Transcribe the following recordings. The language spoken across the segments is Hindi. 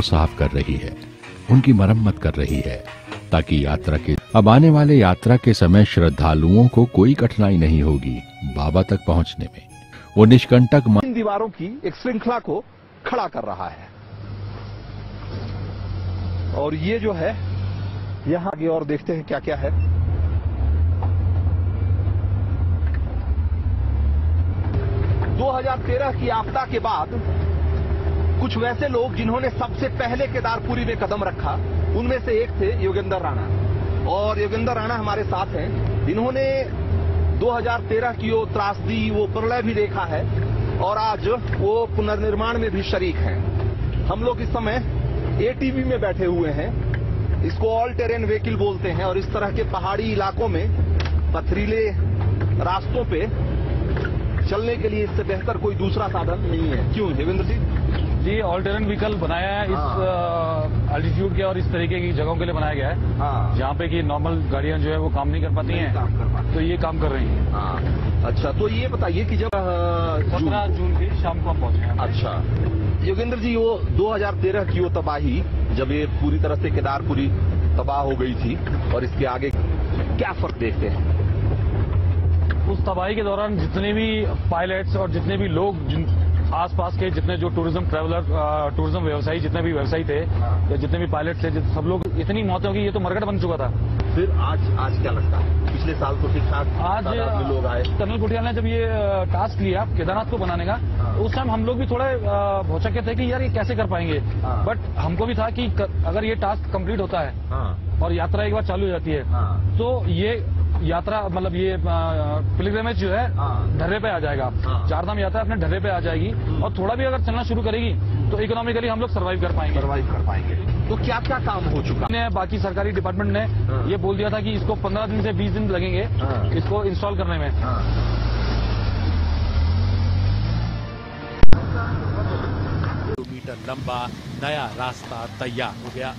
साफ कर रही है, उनकी मरम्मत कर रही है, ताकि यात्रा के अब आने वाले यात्रा के समय श्रद्धालुओं को कोई कठिनाई नहीं होगी बाबा तक पहुंचने में। वो निष्कंटक इन दीवारों की एक श्रृंखला को खड़ा कर रहा है और ये जो है यहां आगे और देखते हैं क्या क्या है। दो 2013 की आपदा के बाद कुछ वैसे लोग जिन्होंने सबसे पहले केदारपुरी में कदम रखा, उनमें से एक थे योगेंद्र राणा। और योगेंद्र राणा हमारे साथ हैं, इन्होंने 2013 की वो त्रासदी, वो प्रलय भी देखा है और आज वो पुनर्निर्माण में भी शरीक हैं। हम लोग इस समय एटीवी में बैठे हुए हैं, इसको ऑल टेरेन व्हीकल बोलते हैं और इस तरह के पहाड़ी इलाकों में पथरीले रास्तों पे चलने के लिए इससे बेहतर कोई दूसरा साधन नहीं है। क्यों Devendra ji? All terrain vehicle बनाया है इस अल्टीट्यूड के और इस तरीके की जगहों के लिए बनाया गया है, जहाँ पे कि नॉर्मल गाड़ियां जो है वो काम नहीं कर पाती हैं, तो ये काम कर रही हैं। अच्छा, तो ये बताइए कि जब 15 जून की शाम को हम पहुंचे हैं। अच्छा योगेंद्र जी, वो 2013 की वो तबाही, जब ये पूरी तरह से केदारपुरी तबाह हो गई थी और इसके आगे क्या फर्क देखते हैं? उस तबाही के दौरान जितने भी पायलट्स और जितने भी लोग आसपास के जितने जो टूरिज्म ट्रैवलर, टूरिज्म व्यवसायी, जितने भी व्यवसायी थे या जितने भी पायलट थे, सब लोग इतनी मौतें हो गई, ये तो मरकट बन चुका था। फिर आज क्या लगता है? पिछले साल तो ठीक ठाक आज लोग आए। कर्नल कुटियाल ने जब ये टास्क लिया केदारनाथ को बनाने का, तो उस टाइम हम लोग भी थोड़े भौचक्के थे कि यार ये कैसे कर पाएंगे, बट हमको भी था कि अगर ये टास्क कंप्लीट होता है और यात्रा एक बार चालू हो जाती है तो ये यात्रा, मतलब ये पिलग्रिमेज जो है ढर्रे पे आ जाएगा, चारधाम यात्रा अपने ढर्रे पे आ जाएगी और थोड़ा भी अगर चलना शुरू करेगी तो इकोनॉमिकली हम लोग सर्वाइव कर पाएंगे। तो क्या क्या काम हो चुका है? बाकी सरकारी डिपार्टमेंट ने ये बोल दिया था कि इसको 15 दिन से 20 दिन लगेंगे इसको इंस्टॉल करने में। किलोमीटर लंबा नया रास्ता तैयार हो गया।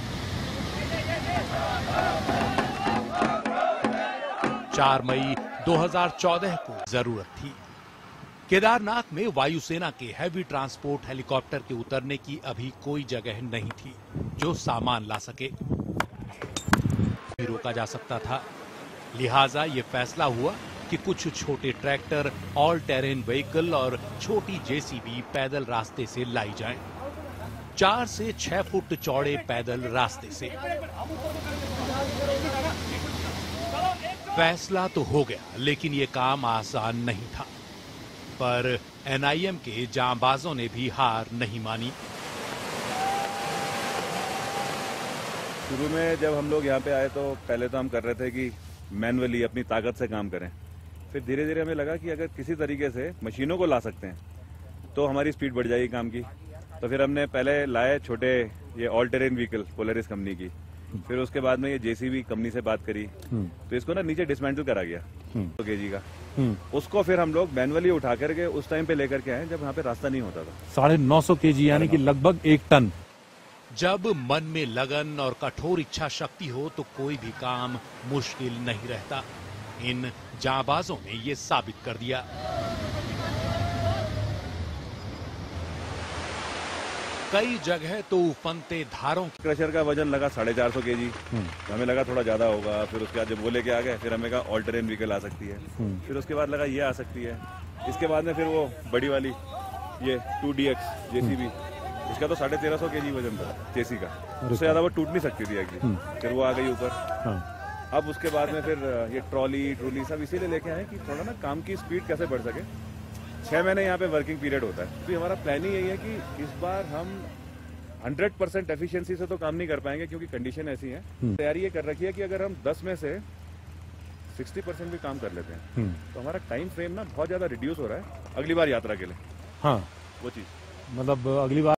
4 मई 2014 को जरूरत थी। केदारनाथ में वायुसेना के हैवी ट्रांसपोर्ट हेलीकॉप्टर के उतरने की अभी कोई जगह नहीं थी जो सामान ला सके, रोका जा सकता था। लिहाजा ये फैसला हुआ कि कुछ छोटे ट्रैक्टर, ऑल टेरेन व्हीकल और छोटी जेसीबी पैदल रास्ते से लाई जाएं। 4 से 6 फुट चौड़े पैदल रास्ते से। फैसला तो हो गया, लेकिन ये काम आसान नहीं था। पर एनआईएम के जांबाजों ने भी हार नहीं मानी। शुरू में जब हम लोग यहाँ पे आए तो पहले तो हम कर रहे थे कि मैनुअली अपनी ताकत से काम करें। फिर धीरे धीरे हमें लगा कि अगर किसी तरीके से मशीनों को ला सकते हैं तो हमारी स्पीड बढ़ जाएगी काम की। तो फिर हमने पहले लाए छोटे ये all terrain vehicle Polaris company की, फिर उसके बाद में ये जेसीबी कंपनी से बात करी तो इसको ना नीचे डिसमेंटल करा गया 2 केजी का। उसको फिर हम लोग मैनुअली उठा करके उस टाइम पे लेकर के आए जब यहाँ पे रास्ता नहीं होता था। 950 केजी यानी कि लगभग 1 टन। जब मन में लगन और कठोर इच्छा शक्ति हो तो कोई भी काम मुश्किल नहीं रहता। इन जांबाजों ने ये साबित कर दिया। कई जगह तो उफनते धारों क्रशर का वजन लगा 450 केजी। हमें लगा थोड़ा ज्यादा होगा। फिर उसके बाद जब वो लेके आ गए फिर हमें कहा ऑल टेरेन व्हीकल आ सकती है। फिर उसके बाद लगा ये आ सकती है। इसके बाद में फिर वो बड़ी वाली ये 2DX जेसीबी, इसका तो 1350 केजी वजन था जेसी का, उससे ज्यादा वो टूट नहीं सकती थी एक्चुअली। फिर वो आ गई ऊपर। अब उसके बाद में फिर ये ट्रॉली सब इसीलिए लेके आए कि थोड़ा ना काम की स्पीड कैसे बढ़ सके। 6 महीने यहाँ पे वर्किंग पीरियड होता है। तो हमारा प्लानिंग यही है कि इस बार हम 100% एफिशिएंसी से तो काम नहीं कर पाएंगे क्योंकि कंडीशन ऐसी है। तैयारी ये कर रखी है कि अगर हम 10 में से 60% भी काम कर लेते हैं तो हमारा टाइम फ्रेम ना बहुत ज्यादा रिड्यूस हो रहा है अगली बार यात्रा के लिए। हाँ, वो चीज मतलब अगली बार